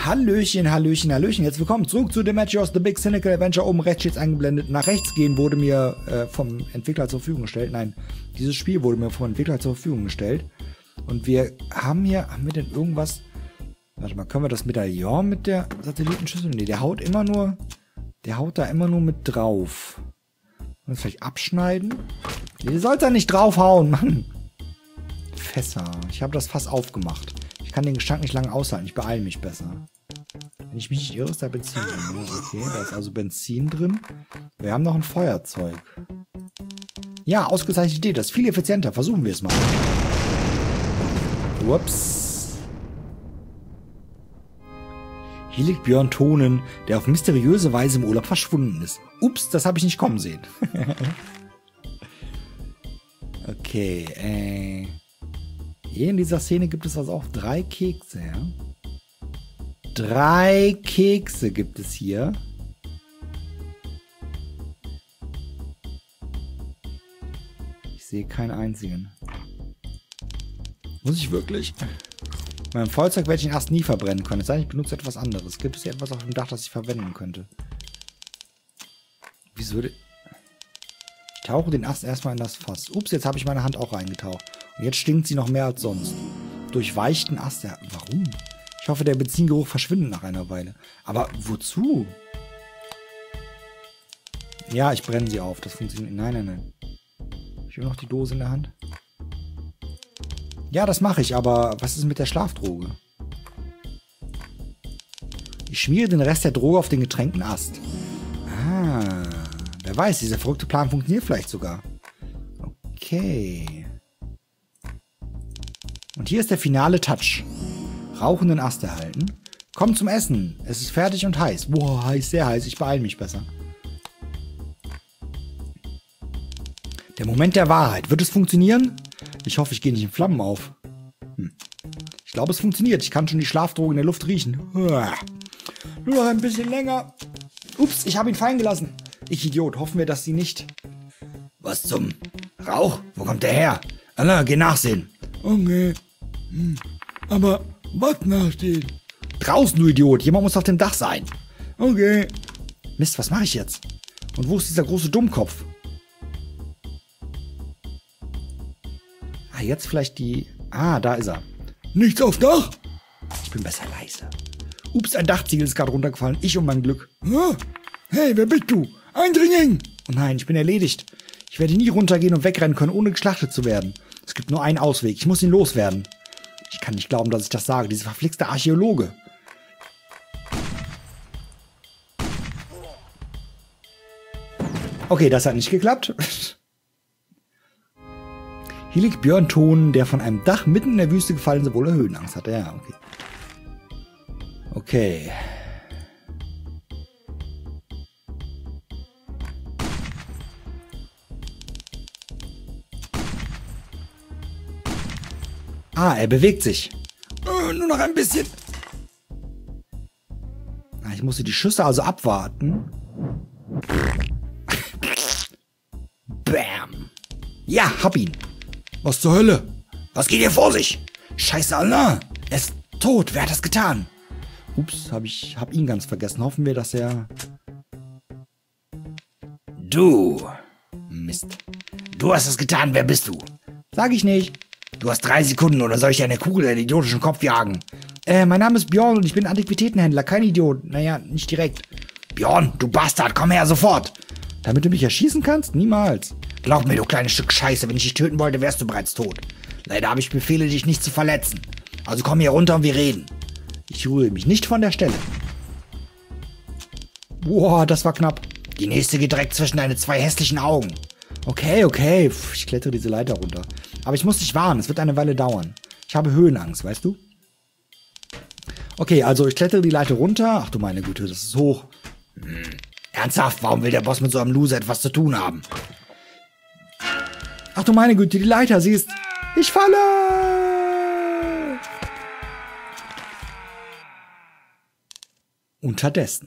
Hallöchen, Hallöchen, Hallöchen. Jetzt willkommen zurück zu The Matches, The Big Cynical Adventure. Oben rechts steht eingeblendet. Nach rechts gehen wurde mir vom Entwickler zur Verfügung gestellt. Nein, dieses Spiel wurde mir vom Entwickler zur Verfügung gestellt. Und wir haben hier, haben wir denn irgendwas? Warte mal, können wir das Medaillon mit der Satellitenschüssel? Nee, der haut da immer nur mit drauf. Und vielleicht abschneiden? Nee, sollte er nicht draufhauen, Mann. Fässer. Ich habe das Fass aufgemacht. Ich kann den Gestank nicht lange aushalten. Ich beeile mich besser. Wenn ich mich nicht irre, ist da Benzin drin. Okay, da ist also Benzin drin. Wir haben noch ein Feuerzeug. Ja, ausgezeichnete Idee. Das ist viel effizienter. Versuchen wir es mal. Ups. Hier liegt Björn Tonen, der auf mysteriöse Weise im Urlaub verschwunden ist. Ups, das habe ich nicht kommen sehen. Okay, hier in dieser Szene gibt es also auch 3 Kekse, ja? 3 Kekse gibt es hier. Ich sehe keinen einzigen. Muss ich wirklich? Mein Feuerzeug werde ich den erst nie verbrennen können. Es sei denn, ich benutze etwas anderes. Gibt es hier etwas auf dem Dach, das ich verwenden könnte? Wieso würde... Ich tauche den Ast erstmal in das Fass. Ups, jetzt habe ich meine Hand auch reingetaucht. Und jetzt stinkt sie noch mehr als sonst. Durchweichten Ast. Ja, warum? Ich hoffe, der Benzingeruch verschwindet nach einer Weile. Aber wozu? Ja, ich brenne sie auf. Das funktioniert. Nein, nein, nein. Ich habe noch die Dose in der Hand. Ja, das mache ich, aber was ist mit der Schlafdroge? Ich schmiere den Rest der Droge auf den getränkten Ast. Ah, wer weiß, dieser verrückte Plan funktioniert vielleicht sogar. Okay. Und hier ist der finale Touch. Rauchenden Ast erhalten. Komm zum Essen. Es ist fertig und heiß. Boah, heiß, sehr heiß. Ich beeile mich besser. Der Moment der Wahrheit. Wird es funktionieren? Ich hoffe, ich gehe nicht in Flammen auf. Ich glaube, es funktioniert. Ich kann schon die Schlafdroge in der Luft riechen. Nur noch ein bisschen länger. Ups, ich habe ihn fallen gelassen. Ich Idiot. Hoffen wir, dass sie nicht... Was zum... Rauch? Wo kommt der her? Alain, geh nachsehen. Okay. Aber was nachsehen? Draußen, du Idiot. Jemand muss auf dem Dach sein. Okay. Mist, was mache ich jetzt? Und wo ist dieser große Dummkopf? Jetzt vielleicht die... Ah, da ist er. Nichts auf Dach? Ich bin besser leise. Ups, ein Dachziegel ist gerade runtergefallen. Ich um mein Glück. Hey, wer bist du? Eindringling! Oh nein, ich bin erledigt. Ich werde nie runtergehen und wegrennen können, ohne geschlachtet zu werden. Es gibt nur einen Ausweg. Ich muss ihn loswerden. Ich kann nicht glauben, dass ich das sage. Diese verflixte Archäologe. Okay, das hat nicht geklappt. Hier liegt Björn Tonen, der von einem Dach mitten in der Wüste gefallen ist, obwohl er Höhenangst hatte. Ja, okay. Okay. Ah, er bewegt sich. Nur noch ein bisschen. Ich musste die Schüsse also abwarten. Bam. Ja, hab ihn. Was zur Hölle? Was geht hier vor sich? Scheiße, Alain! Er ist tot. Wer hat das getan? Ups, hab ihn ganz vergessen. Hoffen wir, dass er... Du! Mist. Du hast es getan. Wer bist du? Sag ich nicht. Du hast 3 Sekunden oder soll ich dir eine Kugel in den idiotischen Kopf jagen? Mein Name ist Björn und ich bin Antiquitätenhändler. Kein Idiot. Naja, nicht direkt. Björn, du Bastard, komm her, sofort! Damit du mich erschießen kannst? Niemals. Glaub mir, du kleines Stück Scheiße, wenn ich dich töten wollte, wärst du bereits tot. Leider habe ich Befehle, dich nicht zu verletzen. Also komm hier runter und wir reden. Ich rühre mich nicht von der Stelle. Boah, das war knapp. Die nächste geht direkt zwischen deine 2 hässlichen Augen. Okay, okay. Ich klettere diese Leiter runter. Aber ich muss dich warnen, es wird eine Weile dauern. Ich habe Höhenangst, weißt du? Okay, also ich klettere die Leiter runter. Ach du meine Güte, das ist hoch. Ernsthaft, warum will der Boss mit so einem Loser etwas zu tun haben? Ach du meine Güte, die Leiter, sie ist... Ich falle! Unterdessen.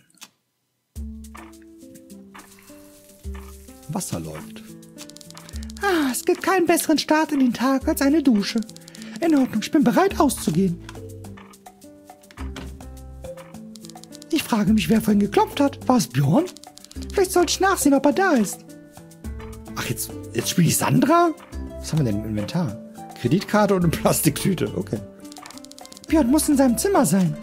Wasser läuft. Ah, es gibt keinen besseren Start in den Tag als eine Dusche. In Ordnung, ich bin bereit auszugehen. Ich frage mich, wer vorhin geklopft hat. War es Björn? Vielleicht sollte ich nachsehen, ob er da ist. Ach, jetzt spiele ich Sandra? Was haben wir denn im Inventar? Kreditkarte und eine Plastiktüte. Okay. Björn muss in seinem Zimmer sein.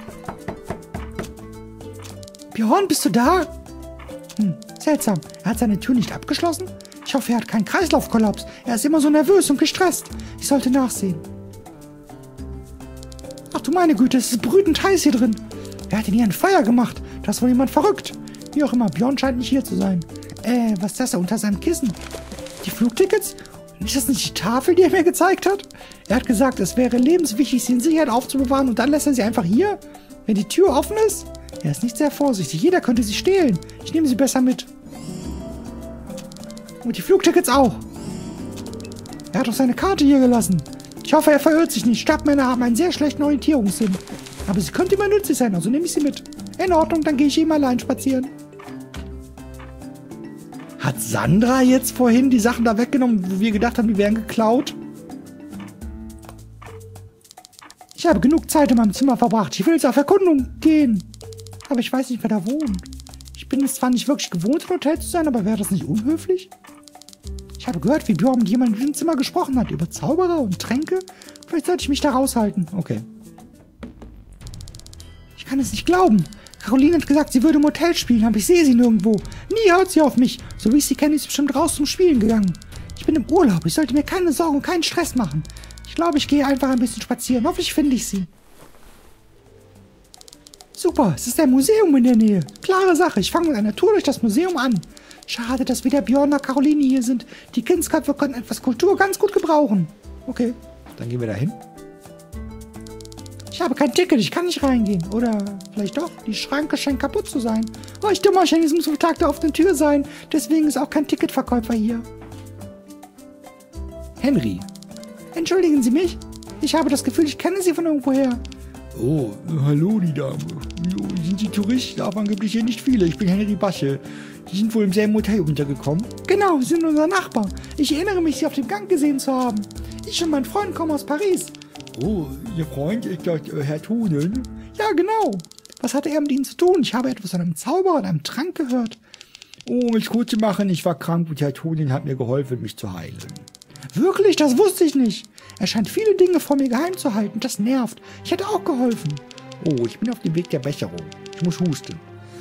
Björn, bist du da? Seltsam. Er hat seine Tür nicht abgeschlossen? Ich hoffe, er hat keinen Kreislaufkollaps. Er ist immer so nervös und gestresst. Ich sollte nachsehen. Ach du meine Güte, es ist brütend heiß hier drin. Wer hat denn hier ein Feuer gemacht? Das ist wohl jemand verrückt. Wie auch immer, Björn scheint nicht hier zu sein. Was ist das da unter seinem Kissen? Die Flugtickets? Ist das nicht die Tafel, die er mir gezeigt hat? Er hat gesagt, es wäre lebenswichtig, sie in Sicherheit aufzubewahren und dann lässt er sie einfach hier, wenn die Tür offen ist? Er ist nicht sehr vorsichtig. Jeder könnte sie stehlen. Ich nehme sie besser mit. Und die Flugtickets auch. Er hat doch seine Karte hier gelassen. Ich hoffe, er verirrt sich nicht. Stadtmänner haben einen sehr schlechten Orientierungssinn. Aber sie könnte immer nützlich sein, also nehme ich sie mit. In Ordnung, dann gehe ich eben allein spazieren. Hat Sandra jetzt vorhin die Sachen da weggenommen, wo wir gedacht haben, die wären geklaut? Ich habe genug Zeit in meinem Zimmer verbracht. Ich will jetzt auf Erkundung gehen. Aber ich weiß nicht, wer da wohnt. Ich bin es zwar nicht wirklich gewohnt, im Hotel zu sein, aber wäre das nicht unhöflich? Ich habe gehört, wie Björn mit jemandem in diesem Zimmer gesprochen hat. Über Zauberer und Tränke. Vielleicht sollte ich mich da raushalten. Okay. Ich kann es nicht glauben. Caroline hat gesagt, sie würde im Hotel spielen, aber ich sehe sie nirgendwo. Nie haut sie auf mich. So wie ich sie kenne, ist sie bestimmt raus zum Spielen gegangen. Ich bin im Urlaub. Ich sollte mir keine Sorgen und keinen Stress machen. Ich glaube, ich gehe einfach ein bisschen spazieren. Hoffentlich finde ich sie. Super, es ist ein Museum in der Nähe. Klare Sache, ich fange mit einer Tour durch das Museum an. Schade, dass weder Björn noch Caroline hier sind. Die Kindsköpfe können etwas Kultur ganz gut gebrauchen. Okay, dann gehen wir da hin. Ich habe kein Ticket, ich kann nicht reingehen. Oder vielleicht doch, die Schranke scheint kaputt zu sein. Oh, ich Dummerchen, es muss am Tag der offenen Tür sein. Deswegen ist auch kein Ticketverkäufer hier. Henry. Entschuldigen Sie mich? Ich habe das Gefühl, ich kenne Sie von irgendwoher. Oh, hallo die Dame. Sind Sie Touristen? Darf angeblich hier nicht viele. Ich bin Henry Basche. Sie sind wohl im selben Hotel untergekommen? Genau, Sie sind unser Nachbar. Ich erinnere mich, Sie auf dem Gang gesehen zu haben. Ich und mein Freund kommen aus Paris. Oh, Ihr Freund ist das Herr Tonen? Ja, genau. Was hatte er mit Ihnen zu tun? Ich habe etwas von einem Zauberer und einem Trank gehört. Oh, um es kurz zu machen, ich war krank und Herr Tonen hat mir geholfen, mich zu heilen. Wirklich? Das wusste ich nicht. Er scheint viele Dinge vor mir geheim zu halten. Das nervt. Ich hätte auch geholfen. Oh, ich bin auf dem Weg der Besserung. Ich muss husten.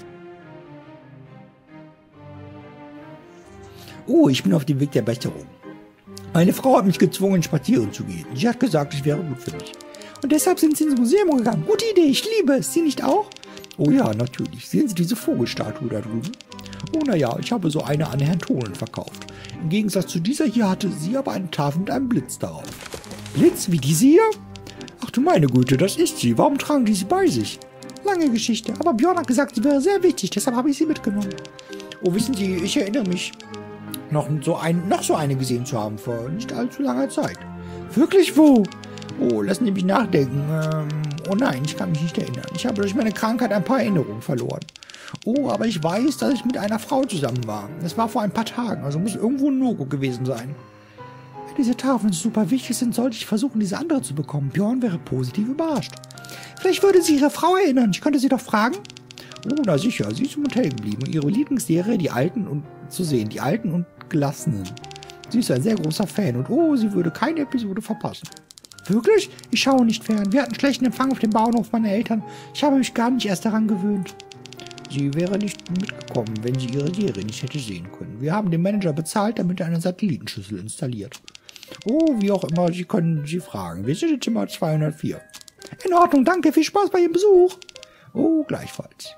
Oh, ich bin auf dem Weg der Besserung. Eine Frau hat mich gezwungen, spazieren zu gehen. Sie hat gesagt, es wäre gut für mich. Und deshalb sind Sie ins Museum gegangen. Gute Idee, ich liebe es. Sie nicht auch? Oh ja, natürlich. Sehen Sie diese Vogelstatue da drüben? Oh naja, ich habe so eine an Herrn Tonen verkauft. Im Gegensatz zu dieser hier hatte sie aber eine Tafel mit einem Blitz darauf. Blitz wie diese hier? Ach du meine Güte, das ist sie. Warum tragen die sie bei sich? Lange Geschichte, aber Björn hat gesagt, sie wäre sehr wichtig, deshalb habe ich sie mitgenommen. Oh, wissen Sie, ich erinnere mich, noch so eine gesehen zu haben vor nicht allzu langer Zeit. Wirklich, wo? Oh, lassen Sie mich nachdenken. Oh nein, ich kann mich nicht erinnern. Ich habe durch meine Krankheit ein paar Erinnerungen verloren. Oh, aber ich weiß, dass ich mit einer Frau zusammen war. Das war vor ein paar Tagen, also muss irgendwo ein Logo gewesen sein. Wenn diese Tafeln super wichtig sind, sollte ich versuchen, diese andere zu bekommen. Björn wäre positiv überrascht. Vielleicht würde sie ihre Frau erinnern. Ich könnte sie doch fragen. Oh, na sicher, sie ist im Hotel geblieben. Und ihre Lieblingsserie, die Alten und Gelassenen. Sie ist ein sehr großer Fan und oh, sie würde keine Episode verpassen. Wirklich? Ich schaue nicht fern. Wir hatten schlechten Empfang auf dem Bauernhof meiner Eltern. Ich habe mich gar nicht erst daran gewöhnt. Sie wäre nicht mitgekommen, wenn sie ihre Serie nicht hätte sehen können. Wir haben den Manager bezahlt, damit er eine Satellitenschüssel installiert. Oh, wie auch immer, Sie können sie fragen. Wir sind in Zimmer 204. In Ordnung, danke, viel Spaß bei Ihrem Besuch. Oh, gleichfalls.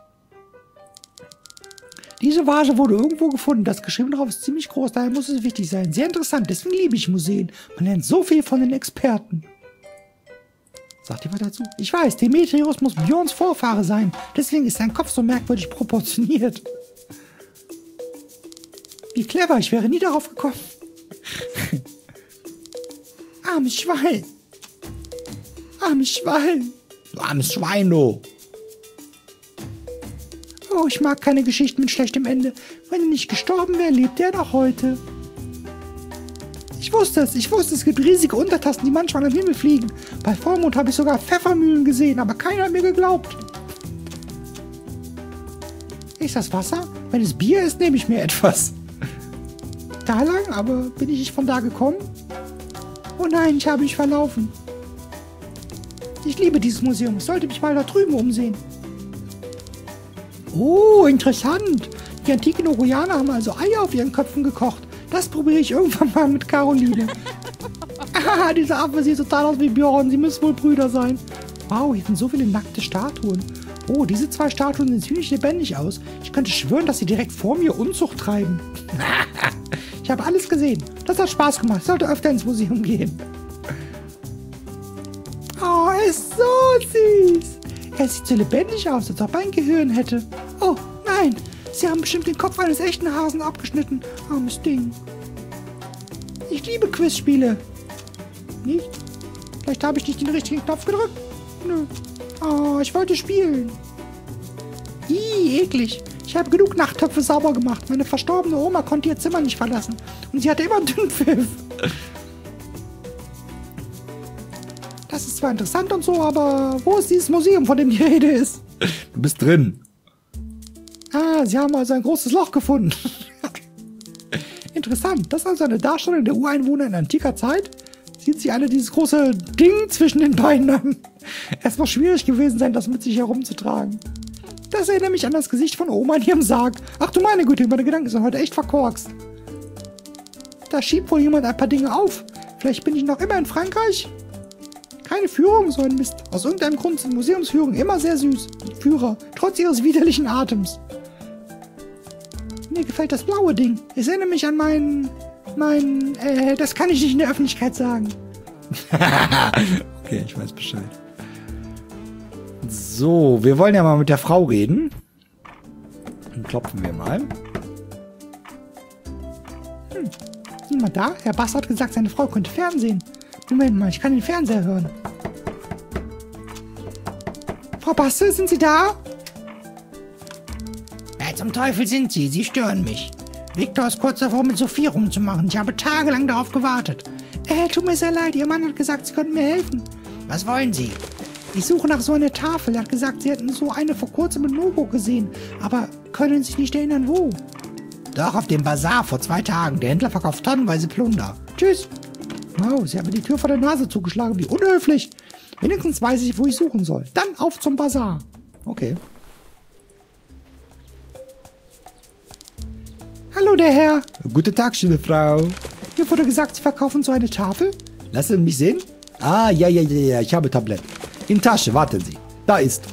Diese Vase wurde irgendwo gefunden. Das geschrieben drauf ist ziemlich groß, daher muss es wichtig sein. Sehr interessant, deswegen liebe ich Museen. Man lernt so viel von den Experten. Sagt ihr was dazu? Ich weiß, Demetrius muss Björns Vorfahre sein. Deswegen ist sein Kopf so merkwürdig proportioniert. Wie clever, ich wäre nie darauf gekommen. Armes Schwein. Armes Schwein. Du armes Schwein, du. Oh, ich mag keine Geschichten mit schlechtem Ende. Wenn er nicht gestorben wäre, lebt er noch heute. Ich wusste es gibt riesige Untertassen, die manchmal am Himmel fliegen. Bei Vollmond habe ich sogar Pfeffermühlen gesehen, aber keiner hat mir geglaubt. Ist das Wasser? Wenn es Bier ist, nehme ich mir etwas. Da lang, aber bin ich nicht von da gekommen? Oh nein, ich habe mich verlaufen. Ich liebe dieses Museum. Ich sollte mich mal da drüben umsehen. Oh, interessant. Die antiken Oroyaner haben also Eier auf ihren Köpfen gekocht. Das probiere ich irgendwann mal mit Caroline. Ah, dieser Affe sieht total aus wie Björn. Sie müssen wohl Brüder sein. Wow, hier sind so viele nackte Statuen. Oh, diese 2 Statuen sehen ziemlich lebendig aus. Ich könnte schwören, dass sie direkt vor mir Unzucht treiben. Ich habe alles gesehen. Das hat Spaß gemacht. Ich sollte öfter ins Museum gehen. Oh, er ist so süß. Er sieht so lebendig aus, als ob er ein Gehirn hätte. Oh, nein. Sie haben bestimmt den Kopf eines echten Hasen abgeschnitten. Armes Ding. Ich liebe Quizspiele. Nicht? Vielleicht habe ich nicht den richtigen Knopf gedrückt. Nö. Oh, ich wollte spielen. Ih, eklig. Ich habe genug Nachttöpfe sauber gemacht. Meine verstorbene Oma konnte ihr Zimmer nicht verlassen. Und sie hatte immer Dünnpfiff. Das ist zwar interessant und so, aber wo ist dieses Museum, von dem die Rede ist? Du bist drin. Ah, sie haben also ein großes Loch gefunden. Interessant. Das ist also eine Darstellung der Ureinwohner in antiker Zeit. Sieht sich alle dieses große Ding zwischen den Beinen an. Es muss schwierig gewesen sein, das mit sich herumzutragen. Das erinnert mich an das Gesicht von Oma in ihrem Sarg. Ach du meine Güte, meine Gedanken sind heute echt verkorkst. Da schiebt wohl jemand ein paar Dinge auf. Vielleicht bin ich noch immer in Frankreich. Keine Führung, so ein Mist. Aus irgendeinem Grund sind Museumsführungen immer sehr süß. Führer, trotz ihres widerlichen Atems. Mir gefällt das blaue Ding. Es erinnert mich an das kann ich nicht in der Öffentlichkeit sagen. Okay, ich weiß Bescheid. So, wir wollen ja mal mit der Frau reden. Dann klopfen wir mal. Niemand da? Herr Bass hat gesagt, seine Frau könnte Fernsehen. Moment mal, ich kann den Fernseher hören. Frau Basse, sind Sie da? Wer zum Teufel sind Sie? Sie stören mich. Viktor ist kurz davor, mit Sophie rumzumachen. Ich habe tagelang darauf gewartet. Tut mir sehr leid. Ihr Mann hat gesagt, Sie könnten mir helfen. Was wollen Sie? Ich suche nach so einer Tafel. Er hat gesagt, Sie hätten so eine vor kurzem in Nogo gesehen. Aber können sich nicht erinnern, wo? Doch, auf dem Bazar vor 2 Tagen. Der Händler verkauft tonnenweise Plunder. Tschüss. Wow, Sie haben mir die Tür vor der Nase zugeschlagen. Wie unhöflich. Wenigstens weiß ich, wo ich suchen soll. Dann auf zum Bazar. Okay. Hallo, der Herr. Guten Tag, schöne Frau. Mir wurde gesagt, Sie verkaufen so eine Tafel. Lassen Sie mich sehen. Ah, ja, ich habe Tablett. In Tasche, warten Sie. Da ist.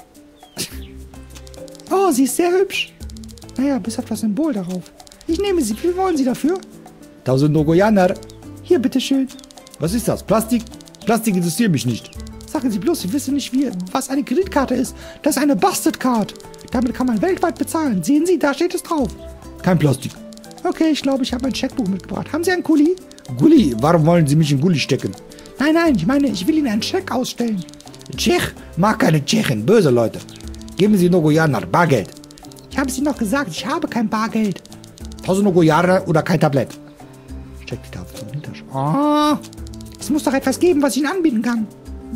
Oh, sie ist sehr hübsch. Naja, bis auf das Symbol darauf. Ich nehme sie. Wie viel wollen Sie dafür? 1000 Nogoyaner. Hier, bitteschön. Was ist das? Plastik? Plastik interessiert mich nicht. Sagen Sie bloß, Sie wissen nicht, was eine Kreditkarte ist. Das ist eine Busted Card. Damit kann man weltweit bezahlen. Sehen Sie, da steht es drauf. Kein Plastik. Okay, ich glaube, ich habe ein Scheckbuch mitgebracht. Haben Sie einen Gulli? Gulli? Warum wollen Sie mich in Gulli stecken? Nein, ich meine, ich will Ihnen einen Scheck ausstellen. Tschech? Mag keine Tschechen, böse Leute. Geben Sie Nogoyaner, Bargeld. Ich habe es Ihnen noch gesagt, ich habe kein Bargeld. 1000 Nogoyaner oder kein Tablett. Steck die Tafel in die Tasche. Oh, es muss doch etwas geben, was ich Ihnen anbieten kann.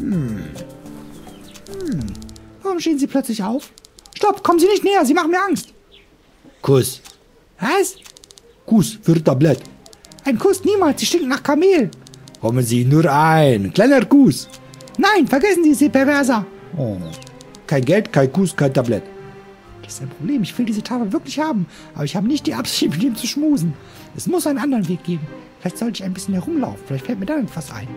Warum stehen Sie plötzlich auf? Stopp, kommen Sie nicht näher, Sie machen mir Angst. Kuss. Was? Kuss für Tablett. Ein Kuss niemals, Sie stinken nach Kamel. Kommen Sie nur ein. Kleiner Kuss. Nein, vergessen Sie es, Sie Perverser. Oh. Kein Geld, kein Kuss, kein Tablett. Das ist ein Problem. Ich will diese Tafel wirklich haben. Aber ich habe nicht die Absicht, mit ihm zu schmusen. Es muss einen anderen Weg geben. Vielleicht sollte ich ein bisschen herumlaufen. Vielleicht fällt mir dann etwas ein.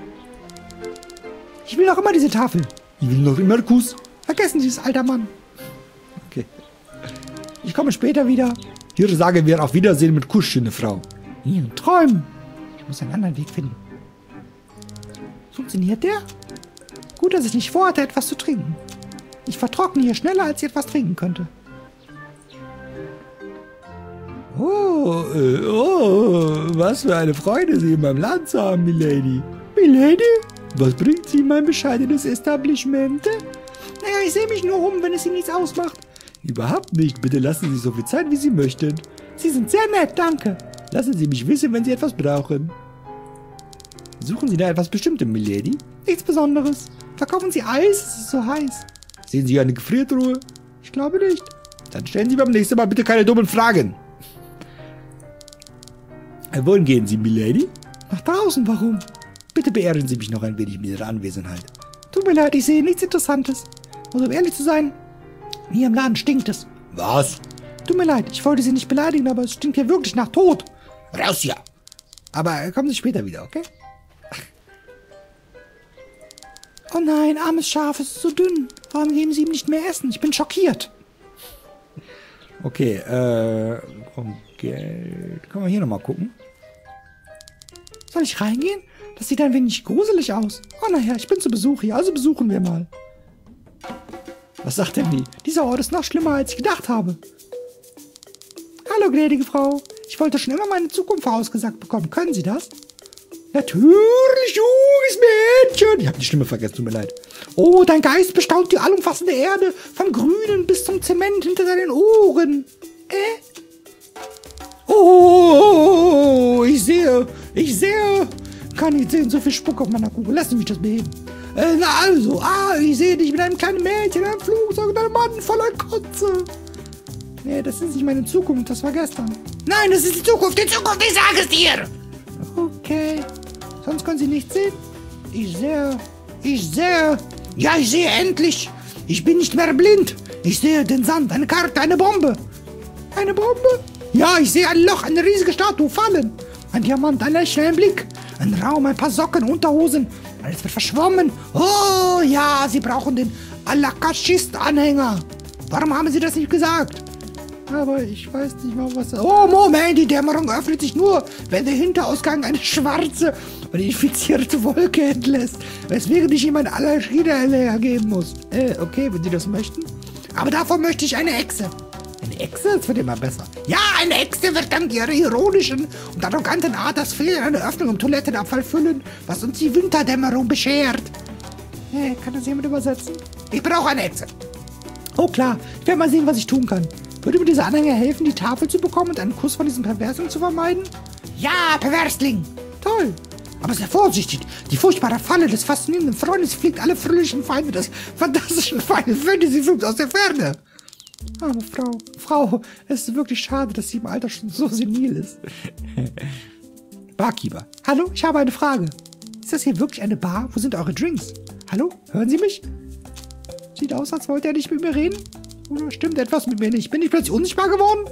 Ich will noch immer diese Tafel. Ich will noch immer Kuss. Vergessen Sie es, alter Mann. Okay. Ich komme später wieder. Hier sagen wir auf Wiedersehen mit Kuss, schöne Frau. Ihren Träumen. Ich muss einen anderen Weg finden. Funktioniert der? Gut, dass ich nicht vorhatte, etwas zu trinken. Ich vertrockne hier schneller, als ich etwas trinken könnte. Oh, was für eine Freude, Sie in meinem Land zu haben, Milady. Milady? Was bringt Sie in mein bescheidenes Establishment? Naja, ich sehe mich nur um, wenn es Ihnen nichts ausmacht. Überhaupt nicht. Bitte lassen Sie so viel Zeit, wie Sie möchten. Sie sind sehr nett, danke. Lassen Sie mich wissen, wenn Sie etwas brauchen. Suchen Sie da etwas Bestimmtes, Milady? Nichts Besonderes. Verkaufen Sie Eis? Es ist so heiß. Sehen Sie eine Gefriertruhe? Ich glaube nicht. Dann stellen Sie beim nächsten Mal bitte keine dummen Fragen. Wohin gehen Sie, Milady? Nach draußen, warum? Bitte beehren Sie mich noch ein wenig mit Ihrer Anwesenheit. Tut mir leid, ich sehe nichts Interessantes. Und um ehrlich zu sein, hier im Laden stinkt es. Was? Tut mir leid, ich wollte Sie nicht beleidigen, aber es stinkt hier wirklich nach Tod. Raus hier! Aber kommen Sie später wieder, okay? Oh nein, armes Schaf, es ist so dünn. Warum geben Sie ihm nicht mehr Essen? Ich bin schockiert. Okay, Geld. Können wir hier nochmal gucken? Soll ich reingehen? Das sieht ein wenig gruselig aus. Oh naja, ich bin zu Besuch hier, also besuchen wir mal. Was sagt denn die? Dieser Ort ist noch schlimmer, als ich gedacht habe. Hallo, gnädige Frau. Ich wollte schon immer meine Zukunft vorausgesagt bekommen. Können Sie das? Natürlich, junges Mädchen. Ich habe die Stimme vergessen, tut mir leid. Oh, dein Geist bestaunt die allumfassende Erde, vom Grünen bis zum Zement hinter deinen Ohren. Oh, ich sehe. Kann nicht sehen, so viel Spuck auf meiner Kugel. Lass mich das beheben. Ich sehe dich mit einem kleinen Mädchen, einem Flugzeug und einem Mann voller Kotze. Nee, das ist nicht meine Zukunft, das war gestern. Nein, das ist die Zukunft, ich sage es dir. Okay. Sonst können Sie nichts sehen? Ich sehe. Ja, ich sehe endlich. Ich bin nicht mehr blind. Ich sehe den Sand, eine Karte, eine Bombe. Eine Bombe? Ja, ich sehe ein Loch, eine riesige Statue fallen. Ein Diamant, ein Lächeln, ein Blick. Ein Raum, ein paar Socken, Unterhosen. Alles wird verschwommen. Oh, ja, Sie brauchen den Alakashist-Anhänger. Warum haben Sie das nicht gesagt? Aber ich weiß nicht mal, was... Oh, Moment, die Dämmerung öffnet sich nur, wenn der Hinterausgang eine schwarze und infizierte Wolke entlässt, weswegen ich ihm ein Allergieerleger geben muss. Okay, wenn Sie das möchten. Aber davon möchte ich eine Echse. Eine Echse? Das wird immer besser. Ja, eine Echse wird dank ihrer ironischen und arroganten Art das Fehlen einer Öffnung im Toilettenabfall füllen, was uns die Winterdämmerung beschert. Kann das jemand übersetzen? Ich brauche eine Echse. Oh klar, ich werde mal sehen, was ich tun kann. Würde mir dieser Anhänger helfen, die Tafel zu bekommen und einen Kuss von diesem Perversling zu vermeiden? Ja, Perversling! Toll! Aber sehr vorsichtig! Die furchtbare Falle des faszinierenden Freundes fliegt alle fröhlichen Feinde des fantastischen Final Fantasy Films aus der Ferne! Arme Frau, es ist wirklich schade, dass sie im Alter schon so senil ist. Barkeeper. Hallo, ich habe eine Frage. Ist das hier wirklich eine Bar? Wo sind eure Drinks? Hallo, hören Sie mich? Sieht aus, als wollte er nicht mit mir reden. Oder stimmt etwas mit mir nicht? Bin ich plötzlich unsichtbar geworden?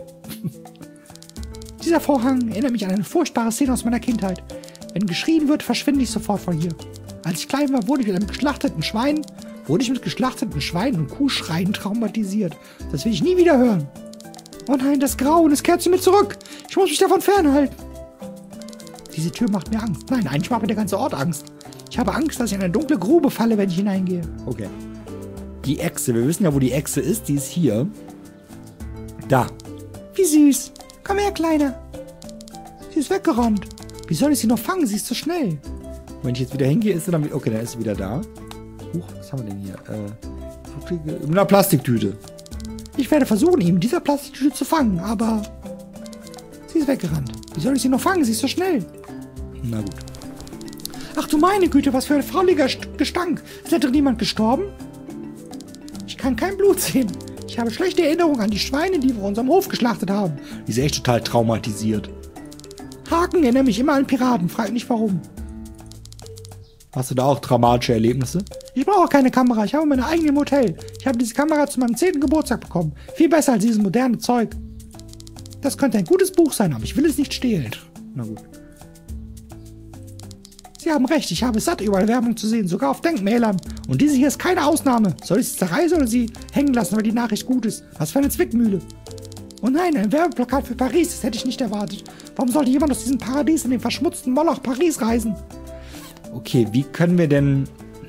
Dieser Vorhang erinnert mich an eine furchtbare Szene aus meiner Kindheit. Wenn geschrien wird, verschwinde ich sofort von hier. Als ich klein war, wurde ich mit geschlachteten Schweinen und Kuhschreien traumatisiert. Das will ich nie wieder hören. Oh nein, das Grauen, es kehrt zu mir zurück. Ich muss mich davon fernhalten. Diese Tür macht mir Angst. Nein, eigentlich macht mir der ganze Ort Angst. Ich habe Angst, dass ich in eine dunkle Grube falle, wenn ich hineingehe. Okay. Die Echse. Wir wissen ja, wo die Echse ist. Die ist hier. Da. Wie süß. Komm her, Kleiner. Sie ist weggerannt. Wie soll ich sie noch fangen? Sie ist zu schnell. Wenn ich jetzt wieder hingehe, ist sie dann... Okay, dann ist sie wieder da. Huch, was haben wir denn hier? In einer Plastiktüte. Ich werde versuchen, ihn in dieser Plastiktüte zu fangen, aber... Sie ist weggerannt. Wie soll ich sie noch fangen? Sie ist so schnell. Na gut. Ach du meine Güte, was für ein fauliger Gestank. Ist da drin jemand gestorben? Ich kann kein Blut sehen. Ich habe schlechte Erinnerungen an die Schweine, die wir unserem Hof geschlachtet haben. Die ist echt total traumatisiert. Haken erinnert mich immer an Piraten. Frag nicht warum. Hast du da auch traumatische Erlebnisse? Ich brauche keine Kamera. Ich habe meine eigene im Hotel. Ich habe diese Kamera zu meinem 10. Geburtstag bekommen. Viel besser als dieses moderne Zeug. Das könnte ein gutes Buch sein, aber ich will es nicht stehlen. Na gut. Sie haben recht, ich habe es satt, überall Werbung zu sehen, sogar auf Denkmälern. Und diese hier ist keine Ausnahme. Soll ich sie zerreißen oder sie hängen lassen, weil die Nachricht gut ist? Was für eine Zwickmühle. Oh nein, ein Werbeplakat für Paris, das hätte ich nicht erwartet. Warum sollte jemand aus diesem Paradies in den verschmutzten Moloch Paris reisen? Okay, wie können wir denn...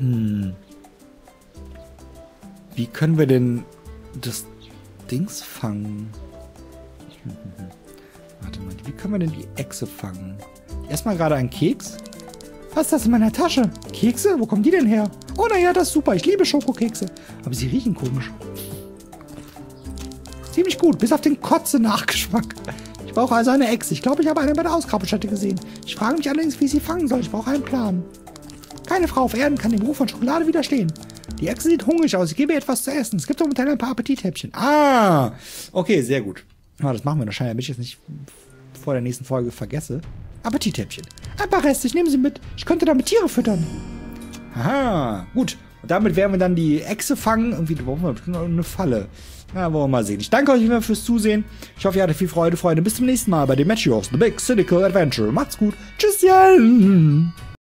Wie können wir denn das Dings fangen? Warte mal, wie können wir denn die Echse fangen? Erstmal gerade ein Keks. Was ist das in meiner Tasche? Kekse? Wo kommen die denn her? Oh, naja, das ist super. Ich liebe Schokokekse. Aber sie riechen komisch. Ziemlich gut, bis auf den Kotze-Nachgeschmack. Ich brauche also eine Echse. Ich glaube, ich habe eine bei der Ausgrabungsstätte gesehen. Ich frage mich allerdings, wie ich sie fangen soll. Ich brauche einen Plan. Keine Frau auf Erden kann dem Ruf von Schokolade widerstehen. Die Echse sieht hungrig aus. Ich gebe ihr etwas zu essen. Es gibt doch mit ein paar Appetithäppchen. Ah, okay, sehr gut. Ah, das machen wir wahrscheinlich, damit ich jetzt nicht vor der nächsten Folge vergesse. Appetithäppchen. Ein paar Reste, ich nehme sie mit. Ich könnte damit Tiere füttern. Aha, gut. Und damit werden wir dann die Echse fangen. Irgendwie brauchen wir bestimmt noch eine Falle. Na, wollen wir mal sehen. Ich danke euch immer fürs Zusehen. Ich hoffe, ihr hattet viel Freude, Freunde. Bis zum nächsten Mal bei Demetrius, The Big Cynical Adventure. Macht's gut. Tschüsschen.